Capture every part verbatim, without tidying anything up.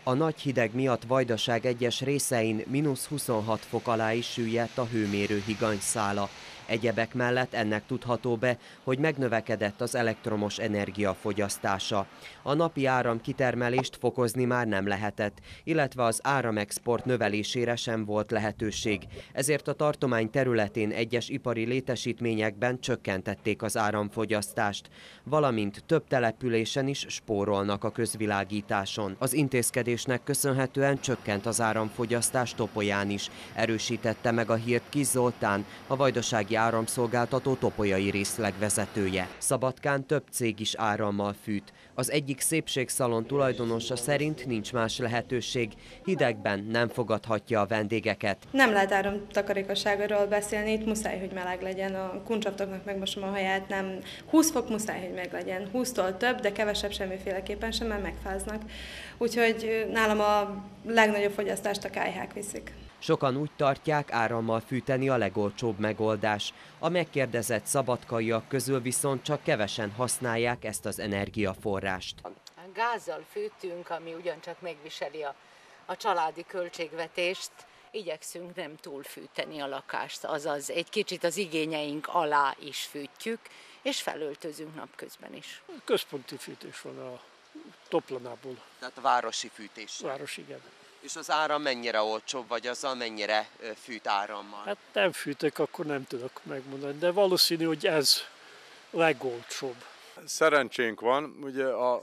A nagy hideg miatt Vajdaság egyes részein mínusz huszonhat fok alá is süllyedt a hőmérő higanyszála. Egyebek mellett ennek tudható be, hogy megnövekedett az elektromos energia fogyasztása. A napi áram kitermelést fokozni már nem lehetett, illetve az áramexport növelésére sem volt lehetőség. Ezért a tartomány területén egyes ipari létesítményekben csökkentették az áramfogyasztást, valamint több településen is spórolnak a közvilágításon. Az intézkedésnek köszönhetően csökkent az áramfogyasztás Topolyán is, erősítette meg a hírt Kis Zoltán, a vajdasági áramszolgáltató topolyai részleg vezetője. Szabadkán több cég is árammal fűt. Az egyik szépségszalon tulajdonosa szerint nincs más lehetőség, hidegben nem fogadhatja a vendégeket. Nem lehet áramtakarékosságról beszélni, itt muszáj, hogy meleg legyen. A kuncsaptoknak megmosom a haját, nem húsz fok muszáj, hogy meg legyen. húsztól több, de kevesebb semmiféleképpen sem, mert megfáznak. Úgyhogy nálam a legnagyobb fogyasztást a kályhák viszik. Sokan úgy tartják, árammal fűteni a legolcsóbb megoldás. A megkérdezett szabadkaiak közül viszont csak kevesen használják ezt az energiaforrást. Gázzal fűtünk, ami ugyancsak megviseli a, a családi költségvetést. Igyekszünk nem túlfűteni a lakást, azaz egy kicsit az igényeink alá is fűtjük, és felöltözünk napközben is. Központi fűtés van a Toplanából. Tehát a városi fűtés. Város, igen. És az áram mennyire olcsóbb, vagy azzal mennyire fűt árammal? Hát nem fűtek, akkor nem tudok megmondani, de valószínű, hogy ez legolcsóbb. Szerencsénk van, ugye a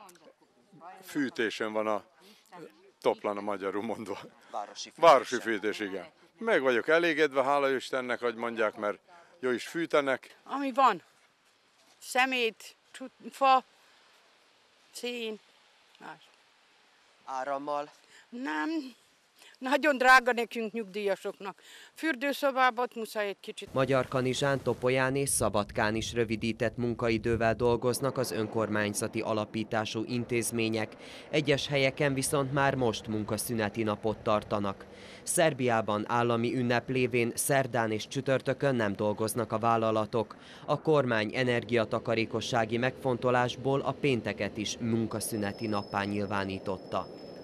fűtésen van a Toplana, magyarul mondva. Városi fűtés. Városi fűtés, igen. Meg vagyok elégedve, hála Istennek, hogy mondják, mert jó is fűtenek. Ami van, szemét, fa, szín, más. Árammal? Nem, nagyon drága nekünk nyugdíjasoknak. Fürdőszobában muszáj egy kicsit. Magyarkanizsán, Topolyán és Szabadkán is rövidített munkaidővel dolgoznak az önkormányzati alapítású intézmények. Egyes helyeken viszont már most munkaszüneti napot tartanak. Szerbiában állami ünnep lévén szerdán és csütörtökön nem dolgoznak a vállalatok. A kormány energiatakarékossági megfontolásból a pénteket is munkaszüneti nappá nyilvánította.